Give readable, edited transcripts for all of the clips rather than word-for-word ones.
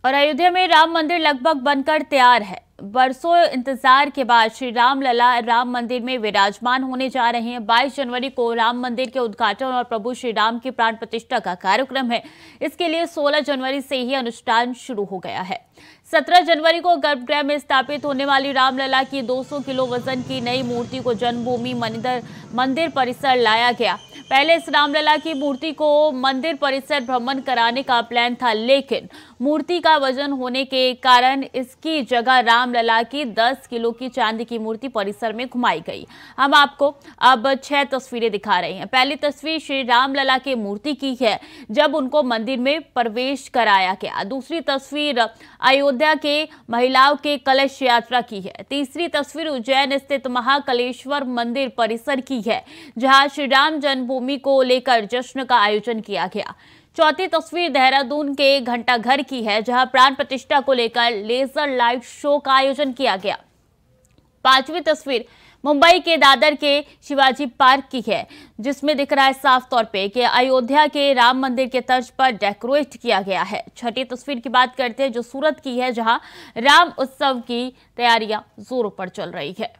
और अयोध्या में राम मंदिर लगभग बनकर तैयार है। बरसों इंतजार के बाद श्री राम लला राम मंदिर में विराजमान होने जा रहे हैं। 22 जनवरी को राम मंदिर के उद्घाटन और प्रभु श्री राम की प्राण प्रतिष्ठा का कार्यक्रम है। इसके लिए 16 जनवरी से ही अनुष्ठान शुरू हो गया है। 17 जनवरी को गर्भगृह में स्थापित होने वाली रामलला की 200 किलो वजन की नई मूर्ति को जन्मभूमि मंदिर परिसर लाया गया। पहले इस रामलला की मूर्ति को मंदिर परिसर भ्रमण कराने का प्लान था, लेकिन मूर्ति का वजन होने के कारण इसकी जगह रामलला की 10 किलो की चांदी की मूर्ति परिसर में घुमाई गई। हम आपको अब 6 तस्वीरें दिखा रहे हैं। पहली तस्वीर श्री रामलला की मूर्ति की है जब उनको मंदिर में प्रवेश कराया गया। दूसरी तस्वीर अयोध्या के महिलाओं के कलश यात्रा की है। तीसरी तस्वीर उज्जैन स्थित महाकालेश्वर मंदिर परिसर की है, जहां श्री राम जन्मभूमि को लेकर जश्न का आयोजन किया गया। चौथी तस्वीर देहरादून के घंटाघर की है, जहां प्राण प्रतिष्ठा को लेकर लेजर लाइट शो का आयोजन किया गया। पांचवी तस्वीर मुंबई के दादर के शिवाजी पार्क की है, जिसमें दिख रहा है साफ तौर पे कि अयोध्या के राम मंदिर के तर्ज पर डेकोरेट किया गया है। छठी तस्वीर की बात करते हैं जो सूरत की है, जहां राम उत्सव की तैयारियां जोरों पर चल रही है।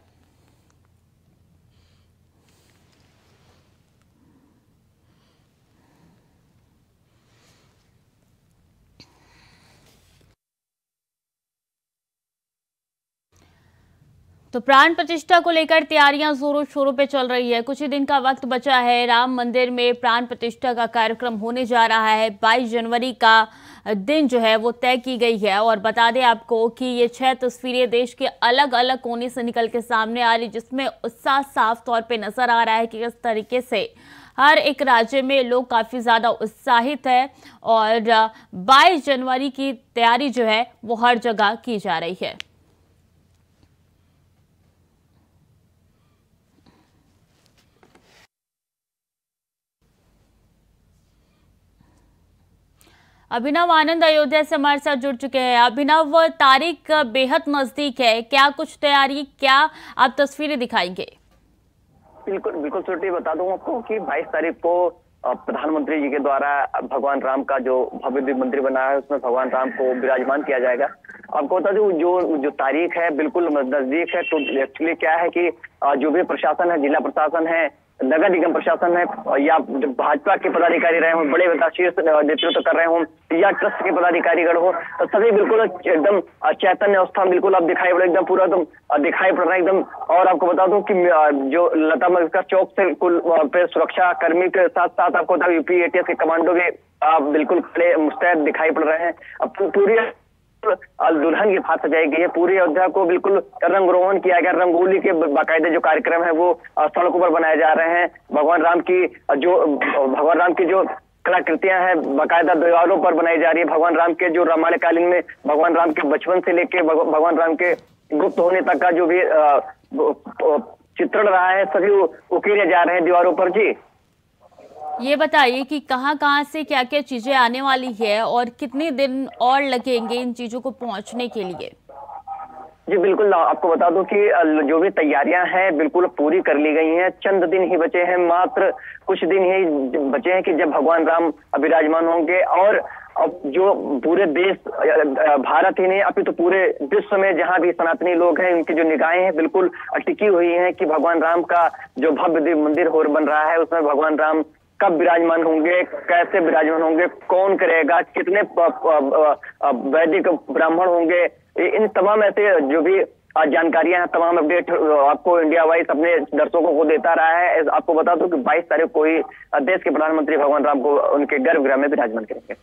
तो प्राण प्रतिष्ठा को लेकर तैयारियां जोरों शोरों पे चल रही है। कुछ ही दिन का वक्त बचा है। राम मंदिर में प्राण प्रतिष्ठा का कार्यक्रम होने जा रहा है। 22 जनवरी का दिन जो है वो तय की गई है। और बता दें आपको कि ये 6 तस्वीरें देश के अलग अलग कोने से निकल के सामने आ रही, जिसमें उत्साह साफ तौर पे नजर आ रहा है कि किस तरीके से हर एक राज्य में लोग काफी ज्यादा उत्साहित है और 22 जनवरी की तैयारी जो है वो हर जगह की जा रही है। अभिनव आनंद अयोध्या से हमारे साथ जुड़ चुके हैं। अभिनव, तारीख बेहद नजदीक है, क्या कुछ तैयारी, क्या आप तस्वीरें दिखाएंगे? बिल्कुल बिल्कुल छोटी बता दूं आपको कि 22 तारीख को प्रधानमंत्री जी के द्वारा भगवान राम का जो भव्य दिव्य मंदिर बना है उसमें भगवान राम को विराजमान किया जाएगा। आपको बता दूं जो तारीख है बिल्कुल नजदीक है। तो एक्चुअली क्या है कि जो भी प्रशासन है, जिला प्रशासन है, नगर निगम प्रशासन है, या भाजपा के पदाधिकारी रहे हों, बड़े शीर्ष नेतृत्व कर रहे हों, या ट्रस्ट के पदाधिकारीगण हो, तो सभी बिल्कुल एकदम चैतन्य अवस्था बिल्कुल अब दिखाई पड़े, एकदम पूरा एकदम दिखाई पड़ रहा है एकदम। और आपको बता दूं कि जो लता मंगेशकर चौक से कुल पे सुरक्षा कर्मी के साथ साथ आपको बता यूपी एटीएस के कमांडो भी बिल्कुल खड़े मुस्तैद दिखाई पड़ रहे हैं। अब पूरी दुल्हन की भात सजाई गई है। पूरी अयोध्या को बिल्कुल रंगरोहन किया गया। रंगोली के बाकायदे जो कार्यक्रम है वो सड़कों पर बनाए जा रहे हैं। भगवान राम की जो कलाकृतियां हैं बाकायदा दीवारों पर बनाई जा रही है। भगवान राम के जो रामायण कालीन में भगवान राम के बचपन से लेके भगवान राम के गुप्त होने तक का जो भी चित्रण रहा है सभी उकेरे जा रहे हैं दीवारों पर। जी ये बताइए कि कहां से क्या क्या चीजें आने वाली है और कितने दिन और लगेंगे इन चीजों को पहुंचने के लिए? जी बिल्कुल, आपको बता दूं कि जो भी तैयारियां हैं बिल्कुल पूरी कर ली गई हैं। चंद दिन ही बचे हैं, मात्र कुछ दिन ही बचे हैं कि जब भगवान राम विराजमान होंगे। और अब जो पूरे देश, भारत ही नहीं अभी तो पूरे विश्व में जहां भी सनातनी लोग हैं उनकी जो निगाहें हैं बिल्कुल टिकी हुई हैं कि भगवान राम का जो भव्य दिव्य मंदिर हो बन रहा है उसमें भगवान राम कब विराजमान होंगे, कैसे विराजमान होंगे, कौन करेगा, कितने वैदिक ब्राह्मण होंगे, इन तमाम ऐसे जो भी जानकारियां हैं, तमाम अपडेट आपको इंडिया वाइज अपने दर्शकों को देता रहा है। आपको बता दूं कि 22 तारीख को ही देश के प्रधानमंत्री भगवान राम को उनके गर्भगृह में विराजमान करेंगे।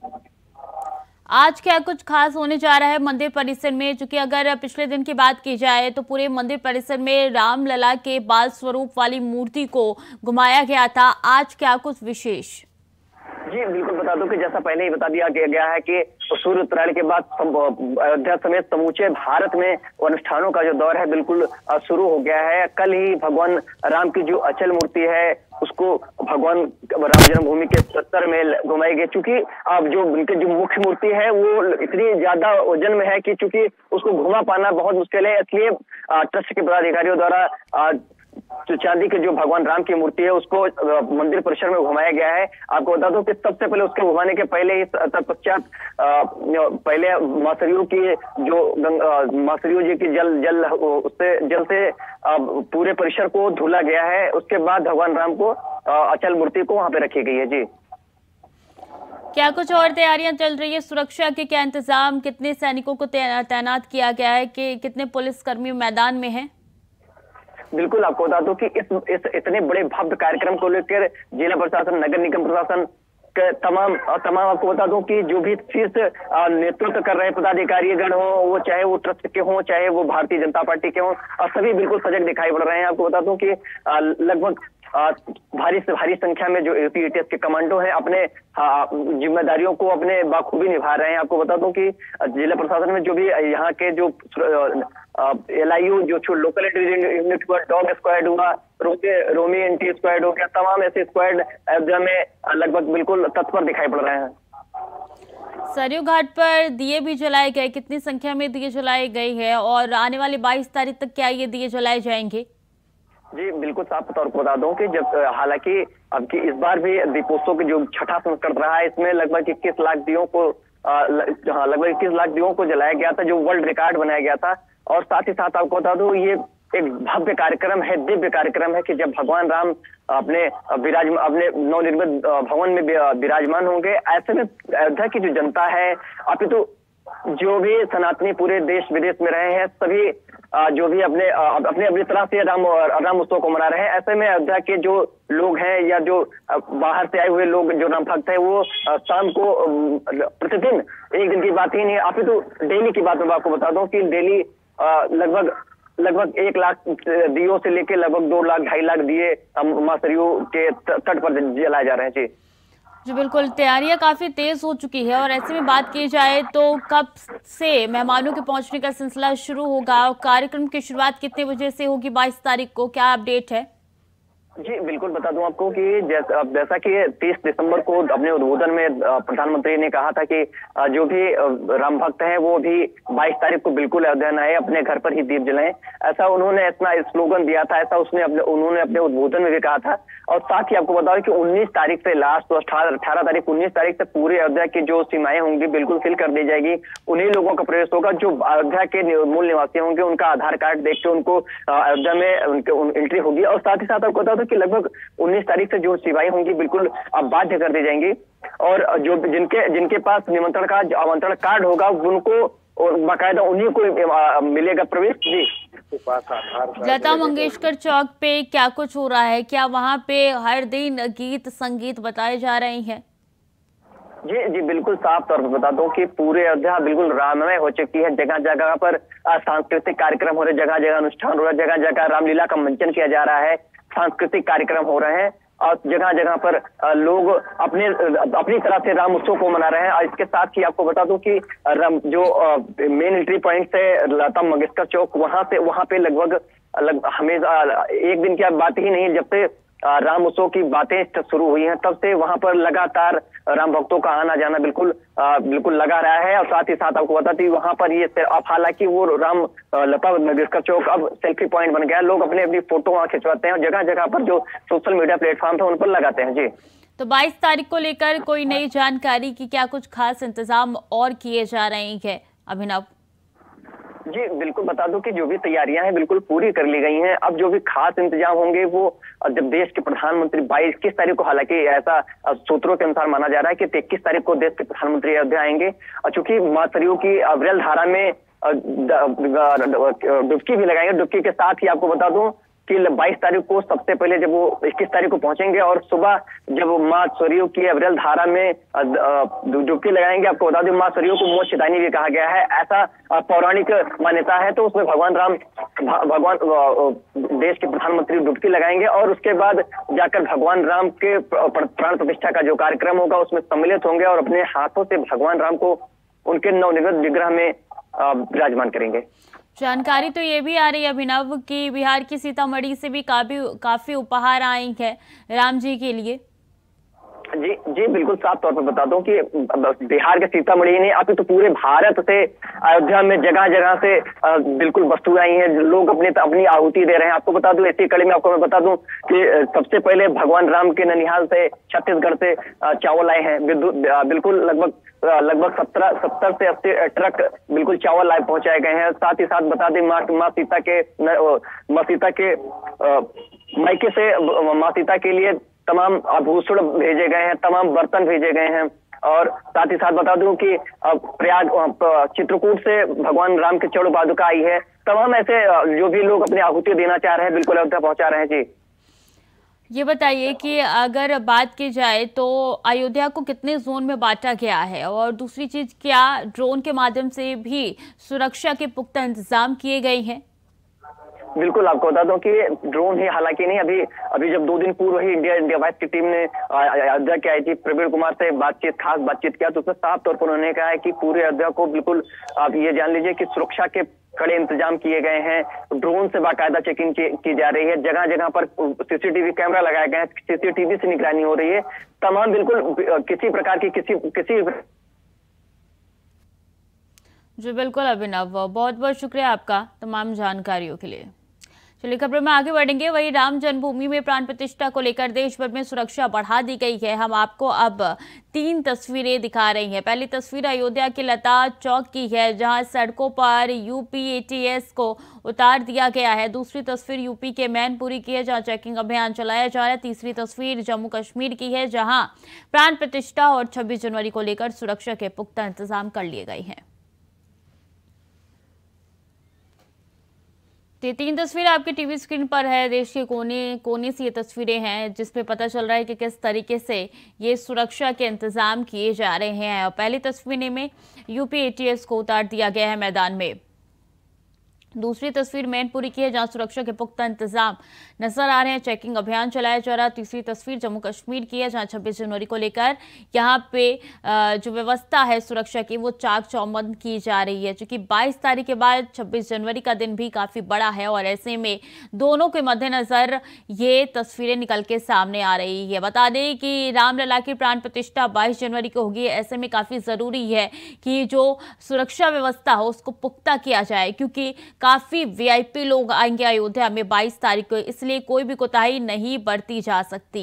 आज क्या कुछ खास होने जा रहा है मंदिर परिसर में? चूंकि अगर पिछले दिन की बात की जाए तो पूरे मंदिर परिसर में रामलला के बाल स्वरूप वाली मूर्ति को घुमाया गया था। आज क्या कुछ विशेष? जी बिल्कुल बता दूं कि जैसा पहले ही बता दिया गया है कि सूर्य उत्तरायण के बाद अयोध्या समेत समूचे भारत में अनुष्ठानों का जो दौर है बिल्कुल शुरू हो गया है। कल ही भगवान राम की जो अचल मूर्ति है उसको भगवान राम जन्मभूमि के सत्तर में घुमाई गई। चूंकि अब जो उनकी जो मुख्य मूर्ति है वो इतनी ज्यादा वजन में है कि चूंकि उसको घुमा पाना बहुत मुश्किल है, इसलिए ट्रस्ट के पदाधिकारियों द्वारा जो चांदी की जो भगवान राम की मूर्ति है उसको मंदिर परिसर में घुमाया गया है। आपको बता दूं कि सबसे पहले उसके घुमाने के पहले इस तत्पश्चात पहले मां सरयू की जो मां सरयू जी की जल से पूरे परिसर को धुला गया है। उसके बाद भगवान राम को अचल मूर्ति को वहां पे रखी गई है। जी, क्या कुछ और तैयारियां चल रही है? सुरक्षा के क्या इंतजाम, कितने सैनिकों को तैनात किया गया है, कि कितने पुलिसकर्मी मैदान में हैं? बिल्कुल, आपको बता दूं कि इस इतने बड़े भव्य कार्यक्रम को लेकर जिला प्रशासन, नगर निगम प्रशासन के तमाम आपको बता दूं कि जो भी शीर्ष नेतृत्व कर रहे पदाधिकारी गण हो, वो चाहे वो ट्रस्ट के हों, चाहे वो भारतीय जनता पार्टी के हों, सभी बिल्कुल सजग दिखाई पड़ रहे हैं। आपको बता दूं कि लगभग भारी से भारी संख्या में जो एटीएस के कमांडो हैं अपने जिम्मेदारियों को अपने बाखूबी निभा रहे हैं। आपको बता दूं कि जिला प्रशासन में जो भी यहाँ के जो LIU जो लोकल यूनिट हुआ, डॉग स्क्वाड हुआ, रोमी एंटी स्क्वाड हो गया, तमाम ऐसे स्क्वाड अयोध्या में लगभग बिल्कुल तत्पर दिखाई पड़ रहे हैं। सरयू घाट पर दिए भी जलाए गए, कितनी संख्या में दिए जलाए गए हैं और आने वाली 22 तारीख तक क्या ये दिए जलाए जाएंगे? जी बिल्कुल, साफ तौर पर बता दूं कि जब हालांकि अब की इस बार भी दीपोत्सव की जो छठा संस्करण रहा है, इसमें लगभग 21 लाख दियों को लगभग 21 लाख दियों को जलाया गया था, जो वर्ल्ड रिकॉर्ड बनाया गया था। और साथ ही साथ आपको बता दूं ये एक भव्य कार्यक्रम है, दिव्य कार्यक्रम है कि जब भगवान राम अपने नवनिर्मित भवन में विराजमान होंगे। ऐसे में अयोध्या की जो जनता है, अपितु जो भी सनातनी पूरे देश विदेश में रहे हैं, सभी जो भी अपने अपनी तरह से राम उत्सव को मना रहे हैं। ऐसे में अयोध्या के जो लोग हैं या जो बाहर से आए हुए लोग जो राम भक्त है, वो शाम को प्रतिदिन, एक दिन की बात ही नहीं, अपितु डेली की बात मैं आपको बता दूं कि डेली लगभग 1 लाख दियों से लेकर लगभग 2 लाख 2.5 लाख दिए मां सरयू के तट पर जलाए जा रहे हैं। जी बिल्कुल, तैयारियां काफी तेज हो चुकी है और ऐसे में बात की जाए तो कब से मेहमानों के पहुंचने का सिलसिला शुरू होगा और कार्यक्रम की शुरुआत कितने बजे से होगी 22 तारीख को, क्या अपडेट है? जी बिल्कुल, बता दूं आपको कि जैसा कि 30 दिसंबर को अपने उद्बोधन में प्रधानमंत्री ने कहा था कि जो भी राम भक्त हैं वो भी 22 तारीख को बिल्कुल अयोध्या आए, अपने घर पर ही दीप जलाएं। ऐसा उन्होंने अपना स्लोगन दिया था, ऐसा उन्होंने अपने उद्बोधन में भी कहा था। और साथ ही आपको बताओ कि 19 तारीख से लास्ट, तो 18 तारीख 19 तारीख से पूरे अयोध्या की जो सीमाएं होंगी बिल्कुल सील कर दी जाएगी। उन्हीं लोगों का प्रवेश होगा जो अयोध्या के मूल निवासी होंगे, उनका आधार कार्ड देख के उनको अयोध्या में उनके एंट्री होगी। और साथ ही साथ आपको बता दो कि लगभग 19 तारीख से जो सेवाएं होंगी बिल्कुल अब बाध्य कर दी जाएंगी। और जो जिनके पास आमंत्रण कार्ड होगा उनको और बाकायदा उन्हीं को मिलेगा प्रवेश। जी, लता मंगेशकर चौक पे क्या कुछ हो रहा है? क्या वहाँ पे हर दिन गीत संगीत बताए जा रहे हैं? जी बिल्कुल, साफ तौर पर बता दूं कि पूरे अयोध्या बिल्कुल राममय हो चुकी है। जगह जगह पर सांस्कृतिक कार्यक्रम हो रहे, जगह जगह अनुष्ठान हो रहा है, जगह जगह रामलीला का मंचन किया जा रहा है, सांस्कृतिक कार्यक्रम हो रहे हैं और जगह जगह पर लोग अपनी तरह से राम उत्सव को मना रहे हैं। और इसके साथ ही आपको बता दूं कि जो मेन एंट्री पॉइंट से लता मंगेशकर चौक, वहां पे लगभग हमेशा एक दिन की बात ही नहीं, जब से राम उत्सव की बातें शुरू हुई हैं तब से वहां पर लगातार राम भक्तों का आना जाना बिल्कुल लगा रहा है। और साथ ही साथ आपको बता दें वहां पर ये अब हालांकि वो लता मंगेशकर चौक अब सेल्फी पॉइंट बन गया है, लोग अपनी अपनी फोटो वहां खिंचवाते हैं और जगह जगह पर जो सोशल मीडिया प्लेटफॉर्म है उन पर लगाते हैं। जी, तो 22 तारीख को लेकर कोई नई जानकारी की क्या कुछ खास इंतजाम और किए जा रहे हैं अभिनव? जी बिल्कुल, बता दूं कि जो भी तैयारियां हैं बिल्कुल पूरी कर ली गई हैं। अब जो भी खास इंतजाम होंगे वो जब देश के प्रधानमंत्री 21 तारीख को, हालांकि ऐसा सूत्रों के अनुसार माना जा रहा है कि 21 तारीख को देश के प्रधानमंत्री अयोध्या आएंगे। और चूंकि मां सरयू की अविरल धारा में डुबकी भी लगाएंगे। डुबकी के साथ ही आपको बता दूं कि 22 तारीख को सबसे पहले जब वो 21 तारीख को पहुंचेंगे और सुबह जब मां सरयू की अविरल धारा में डुबकी लगाएंगे, आपको बता दें मां सरयू को मोक्षदायिनी भी कहा गया है, ऐसा पौराणिक मान्यता है। तो उसमें भगवान देश के प्रधानमंत्री डुबकी लगाएंगे और उसके बाद जाकर भगवान राम के प्राण प्रतिष्ठा का जो कार्यक्रम होगा उसमें सम्मिलित होंगे और अपने हाथों से भगवान राम को उनके नवनिर्मित विग्रह में विराजमान करेंगे। जानकारी तो ये भी आ रही है अभिनव कि बिहार की सीतामढ़ी से भी काफी उपहार आए हैं राम जी के लिए। जी जी बिल्कुल साफ तौर पर बता दूं कि बिहार के सीतामढ़ी नहीं, आप तो पूरे भारत से अयोध्या में जगह जगह से बिल्कुल वस्तुएं आई हैं, लोग अपनी आहुति दे रहे हैं। आपको बता दूं, इसी कड़ी में आपको मैं बता दूं कि सबसे पहले भगवान राम के ननिहाल से, छत्तीसगढ़ से चावल आए हैं। बिल्कुल लगभग 70 से 80 ट्रक बिल्कुल चावल लाए पहुंचाए गए हैं। साथ ही साथ बता दें माँ सीता के मायके से माँ सीता के लिए तमाम आभूषण भेजे गए हैं, तमाम बर्तन भेजे गए हैं। और साथ ही साथ बता दूं कि प्रयाग चित्रकूट से भगवान राम की चौड़ पादुका आई है। तमाम ऐसे जो भी लोग अपनी आहुति देना चाह रहे हैं बिल्कुल अयोध्या पहुंचा रहे हैं। जी ये बताइए कि अगर बात की जाए तो अयोध्या को कितने जोन में बांटा गया है, और दूसरी चीज क्या ड्रोन के माध्यम से भी सुरक्षा के पुख्ता इंतजाम किए गए हैं? बिल्कुल आपको बता दूं कि ड्रोन ही हालांकि नहीं, अभी जब 2 दिन पूर्व ही इंडिया वाइस की टीम ने अयोध्या के आईजी प्रवीण कुमार से खास बातचीत किया, तो उसमें साफ तौर पर उन्होंने कहा है कि पूरे अयोध्या को बिल्कुल आप ये जान लीजिए कि सुरक्षा के कड़े इंतजाम किए गए हैं। ड्रोन से बाकायदा चेकिंग की जा रही है, जगह जगह पर सीसीटीवी कैमरा लगाए गए हैं, सीसीटीवी से निगरानी हो रही है। तमाम बिल्कुल किसी प्रकार की किसी जी बिल्कुल अभिनव, बहुत बहुत शुक्रिया आपका तमाम जानकारियों के लिए। चलिए खबर में आगे बढ़ेंगे। वही राम जन्मभूमि में प्राण प्रतिष्ठा को लेकर देश भर में सुरक्षा बढ़ा दी गई है। हम आपको अब 3 तस्वीरें दिखा रही हैं। पहली तस्वीर अयोध्या के लता चौक की है, जहां सड़कों पर यूपी एटीएस को उतार दिया गया है। दूसरी तस्वीर यूपी के मैनपुरी की है, जहां चेकिंग अभियान चलाया जा रहा है। तीसरी तस्वीर जम्मू कश्मीर की है, जहां प्राण प्रतिष्ठा और 26 जनवरी को लेकर सुरक्षा के पुख्ता इंतजाम कर लिए गए हैं। ये 3 तस्वीरें आपके टीवी स्क्रीन पर है। देश के कोने कोने से ये तस्वीरें हैं, जिसमें पता चल रहा है कि किस तरीके से ये सुरक्षा के इंतजाम किए जा रहे हैं। और पहली तस्वीर में यूपी एटीएस को उतार दिया गया है मैदान में। दूसरी तस्वीर मैनपुरी की है, जहां सुरक्षा के पुख्ता इंतजाम नजर आ रहे हैं, चेकिंग अभियान चलाया जा रहा है। तीसरी तस्वीर जम्मू कश्मीर की है, जहां 26 जनवरी को लेकर यहां पे जो व्यवस्था है सुरक्षा की वो चाक चौबंद की जा रही है। क्योंकि 22 तारीख के बाद 26 जनवरी का दिन भी काफी बड़ा है, और ऐसे में दोनों के मद्देनजर ये तस्वीरें निकल के सामने आ रही है। बता दें कि रामलला की प्राण प्रतिष्ठा 22 जनवरी को होगी। ऐसे में काफी जरूरी है कि जो सुरक्षा व्यवस्था हो उसको पुख्ता किया जाए, क्योंकि काफी वीआईपी लोग आएंगे अयोध्या में 22 तारीख को, इसलिए कोई भी कोताही नहीं बरती जा सकती।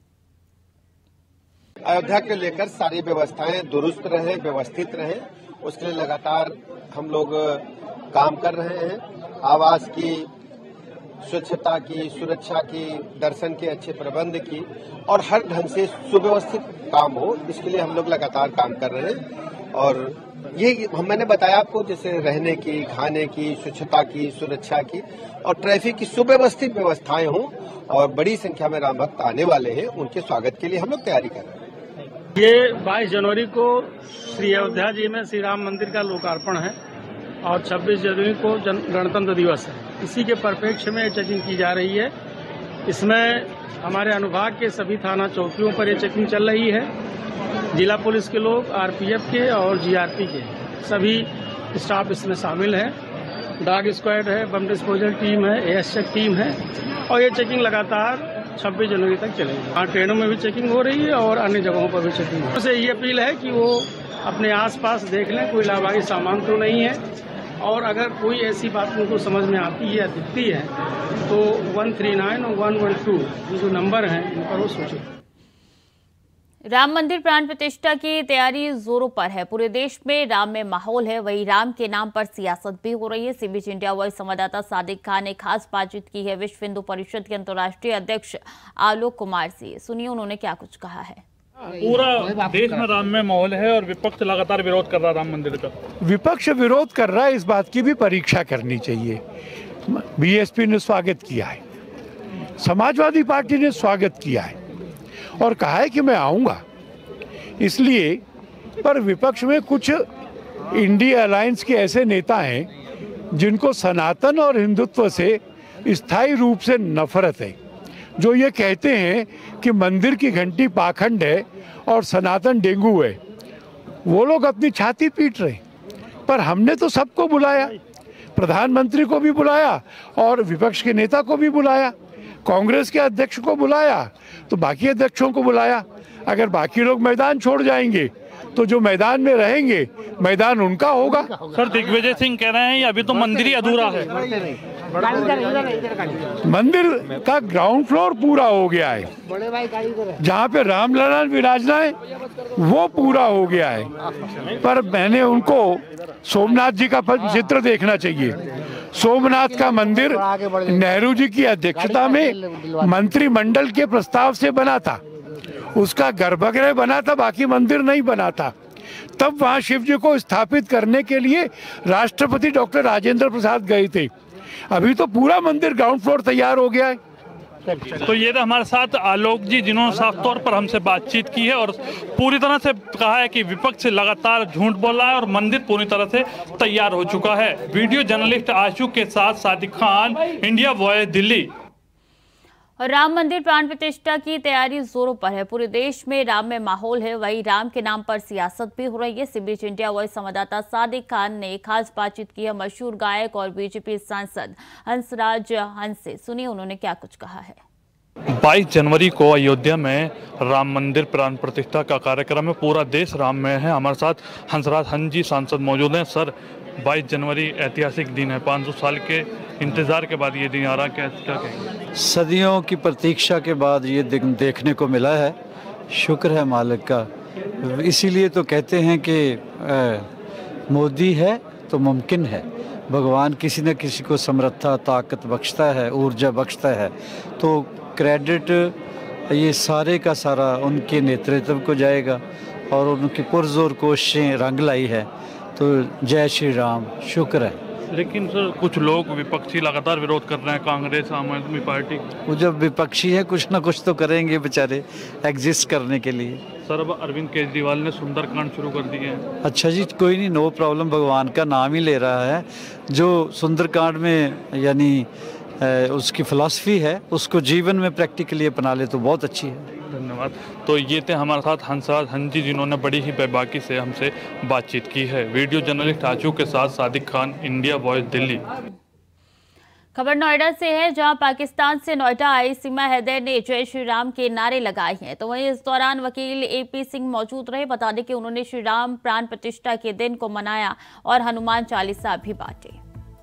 अयोध्या के लेकर सारी व्यवस्थाएं दुरुस्त रहे, व्यवस्थित रहे, उसके लिए लगातार हम लोग काम कर रहे हैं। आवास की, स्वच्छता की, सुरक्षा की, दर्शन के अच्छे प्रबंध की और हर ढंग से सुव्यवस्थित काम हो, इसके लिए हम लोग लगातार काम कर रहे हैं। और ये मैंने बताया आपको, जैसे रहने की, खाने की, स्वच्छता की, सुरक्षा की और ट्रैफिक की सुव्यवस्थित व्यवस्थाएं हों, और बड़ी संख्या में राम भक्त आने वाले हैं, उनके स्वागत के लिए हम लोग तैयारी कर रहे हैं। ये 22 जनवरी को श्री अयोध्या जी में श्री राम मंदिर का लोकार्पण है और 26 जनवरी को गणतंत्र दिवस है। इसी के परिप्रेक्ष्य में चेकिंग की जा रही है। इसमें हमारे अनुभाग के सभी थाना चौकियों पर ये चेकिंग चल रही है। जिला पुलिस के लोग, आरपीएफ के और जीआरपी के सभी स्टाफ इसमें शामिल हैं। डॉग स्क्वाड है, बम डिस्पोजल टीम है, एएसएफ टीम है, और ये चेकिंग लगातार 26 जनवरी तक चलेगी। हाँ, ट्रेनों में भी चेकिंग हो रही है और अन्य जगहों पर भी चेकिंग हो रही है। उससे ये अपील है कि वो अपने आसपास देख लें, कोई लावारिस सामान तो नहीं है, और अगर कोई ऐसी बात उनको समझ में आती है या दिखती है तो 139 और 112 जो नंबर हैं इन पर वो सूचित। राम मंदिर प्राण प्रतिष्ठा की तैयारी जोरों पर है। पूरे देश में राम में माहौल है, वही राम के नाम पर सियासत भी हो रही है। सीबीसी इंडिया वॉइस संवाददाता सादिक खान ने खास बातचीत की है विश्व हिंदू परिषद के अंतर्राष्ट्रीय अध्यक्ष आलोक कुमार से। सुनिए उन्होंने क्या कुछ कहा है। पूरा देश में राम में माहौल है और विपक्ष लगातार विरोध कर रहा है राम मंदिर का। विपक्ष विरोध कर रहा है, इस बात की भी परीक्षा करनी चाहिए। बीएसपी ने स्वागत किया है, समाजवादी पार्टी ने स्वागत किया है और कहा है कि मैं आऊंगा, इसलिए। पर विपक्ष में कुछ इंडिया अलायंस के ऐसे नेता हैं जिनको सनातन और हिंदुत्व से स्थायी रूप से नफरत है, जो ये कहते हैं कि मंदिर की घंटी पाखंड है और सनातन डेंगू है। वो लोग अपनी छाती पीट रहे। पर हमने तो सबको बुलाया, प्रधानमंत्री को भी बुलाया और विपक्ष के नेता को भी बुलाया, कांग्रेस के अध्यक्ष को बुलाया, तो बाकी अध्यक्षों को बुलाया। अगर बाकी लोग मैदान छोड़ जाएंगे तो जो मैदान में रहेंगे मैदान उनका होगा। सर दिग्विजय सिंह कह रहे हैं अभी तो मंदिर ही अधूरा है। मंदिर का ग्राउंड फ्लोर पूरा हो गया है, जहाँ पे रामलला विराजना है वो पूरा हो गया है। पर मैंने उनको सोमनाथ जी का चित्र देखना चाहिए। सोमनाथ का मंदिर नेहरू जी की अध्यक्षता में मंत्रिमंडल के प्रस्ताव से बना था, उसका गर्भगृह बना था, बाकी मंदिर नहीं बना था। तब वहाँ शिव जी को स्थापित करने के लिए राष्ट्रपति डॉक्टर राजेंद्र प्रसाद गए थे। अभी तो पूरा मंदिर ग्राउंड फ्लोर तैयार हो गया है। तो ये था हमारे साथ आलोक जी, जिन्होंने साफ तौर पर हमसे बातचीत की है और पूरी तरह से कहा है कि विपक्ष लगातार झूठ बोल रहा है और मंदिर पूरी तरह से तैयार हो चुका है। वीडियो जर्नलिस्ट आशु के साथ सादिक खान, इंडिया वॉइस, दिल्ली। और राम मंदिर प्राण प्रतिष्ठा की तैयारी जोरों पर है। पूरे देश में राम में माहौल है, वहीं राम के नाम पर सियासत भी हो रही है। इसी बीच इंडिया वॉइस संवाददाता सादिक खान ने खास बातचीत की है मशहूर गायक और बीजेपी सांसद हंसराज हंस से। सुनिए उन्होंने क्या कुछ कहा है। 22 जनवरी को अयोध्या में राम मंदिर प्राण प्रतिष्ठा का कार्यक्रम है। पूरा देश राम में है। हमारे साथ हंसराज हंस जी सांसद मौजूद हैं। सर 22 जनवरी ऐतिहासिक दिन है, 500 साल के इंतजार के बाद ये दिन आ रहा, क्या कहेंगे? सदियों की प्रतीक्षा के बाद ये दिन देखने को मिला है। शुक्र है मालिक का। इसीलिए तो कहते हैं कि मोदी है तो मुमकिन है। भगवान किसी न किसी को समर्थता, ताकत बख्शता है, ऊर्जा बख्शता है। तो क्रेडिट ये सारे का सारा उनके नेतृत्व को जाएगा और उनकी पुरजोर कोशिशें रंग लाई है। तो जय श्री राम, शुक्र है। लेकिन सर कुछ लोग विपक्षी लगातार विरोध कर रहे हैं, कांग्रेस, आम आदमी पार्टी। वो जब विपक्षी है कुछ ना कुछ तो करेंगे बेचारे एग्जिस्ट करने के लिए। सर अब अरविंद केजरीवाल ने सुंदरकांड शुरू कर दिए हैं। अच्छा जी, कोई नहीं, नो प्रॉब्लम। भगवान का नाम ही ले रहा है। जो सुंदरकांड में यानी उसकी फिलॉसफी है उसको जीवन में प्रैक्टिकली अपना ले तो बहुत अच्छी है। धन्यवाद। तो ये थे हमारे साथ हंसराज हंस जी, जिन्होंने बड़ी ही बेबाकी से हमसे बातचीत की है। वीडियो जर्नलिस्ट आशु के साथ सादिक खान, इंडिया वॉइस, दिल्ली। खबर नोएडा से है, जहां पाकिस्तान से नोएडा आई सीमा हैदर ने जय श्री राम के नारे लगाए हैं। तो वहीं इस दौरान वकील AP सिंह मौजूद रहे। बता दें कि उन्होंने श्री राम प्राण प्रतिष्ठा के दिन को मनाया और हनुमान चालीसा भी बांटे।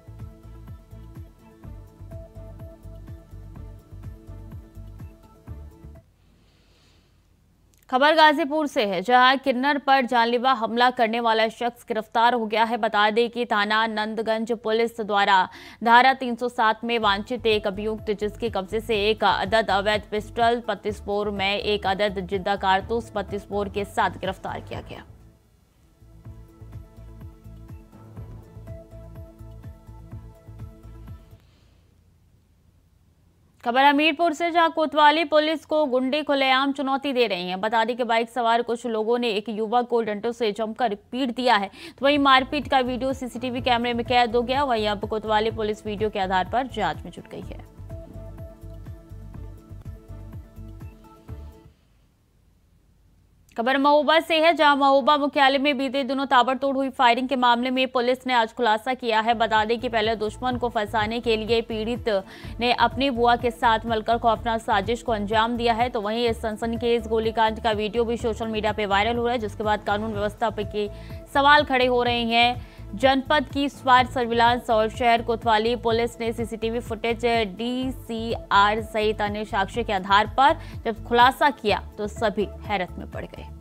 खबर गाजीपुर से है, जहां किन्नर पर जानलेवा हमला करने वाला शख्स गिरफ्तार हो गया है। बता दें कि थाना नंदगंज पुलिस द्वारा धारा 307 में वांछित एक अभियुक्त, जिसके कब्जे से एक अदद अवैध पिस्टल 32 बोर में एक अदद जिंदा कारतूस 32 बोर के साथ गिरफ्तार किया गया। खबर हमीरपुर से, जहां कोतवाली पुलिस को गुंडे खुलेआम चुनौती दे रही हैं। बता दें कि बाइक सवार कुछ लोगों ने एक युवक को डंडों से जमकर पीट दिया है। तो वहीं मारपीट का वीडियो CCTV कैमरे में कैद हो गया। वहीं अब कोतवाली पुलिस वीडियो के आधार पर जांच में जुट गई है। खबर महोबा से है, जहां महोबा मुख्यालय में बीते दिनों ताबड़तोड़ हुई फायरिंग के मामले में पुलिस ने आज खुलासा किया है। बता दें कि पहले दुश्मन को फंसाने के लिए पीड़ित ने अपनी बुआ के साथ मिलकर खौफनाक साजिश को अंजाम दिया है। तो वहीं इस सनसनीखेज गोलीकांड का वीडियो भी सोशल मीडिया पर वायरल हो रहा है, जिसके बाद कानून व्यवस्था पर के सवाल खड़े हो रहे हैं। जनपद की स्वार सर्विलांस और शहर कोतवाली पुलिस ने CCTV फुटेज, DCR सहित अन्य साक्ष्य के आधार पर जब खुलासा किया तो सभी हैरत में पड़ गए।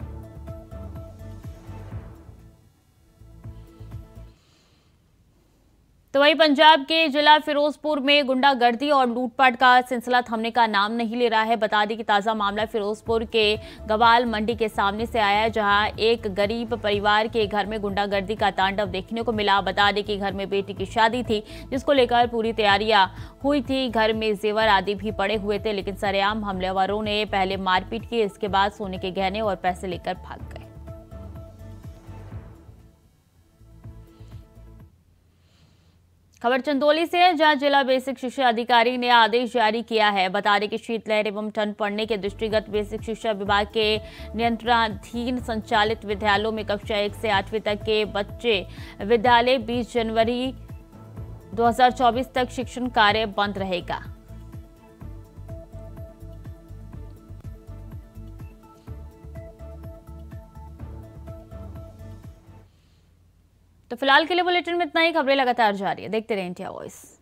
तो वहीं पंजाब के जिला फिरोजपुर में गुंडागर्दी और लूटपाट का सिलसिला थमने का नाम नहीं ले रहा है। बता दें कि ताजा मामला फिरोजपुर के गवाल मंडी के सामने से आया है, जहां एक गरीब परिवार के घर में गुंडागर्दी का तांडव देखने को मिला। बता दें कि घर में बेटी की शादी थी, जिसको लेकर पूरी तैयारियां हुई थी। घर में जेवर आदि भी पड़े हुए थे, लेकिन सरेआम हमलावरों ने पहले मारपीट की, इसके बाद सोने के गहने और पैसे लेकर भाग गए। खबर चंदौली से है, जहां जिला बेसिक शिक्षा अधिकारी ने आदेश जारी किया है। बता दें कि शीतलहर एवं ठंड पड़ने के दृष्टिगत बेसिक शिक्षा विभाग के नियंत्रणाधीन संचालित विद्यालयों में कक्षा 1 से 8वीं तक के बच्चे विद्यालय 20 जनवरी 2024 तक शिक्षण कार्य बंद रहेगा। तो फिलहाल के लिए बुलेटिन में इतना ही। खबरें लगातार जारी है, देखते रहे इंडिया वॉइस।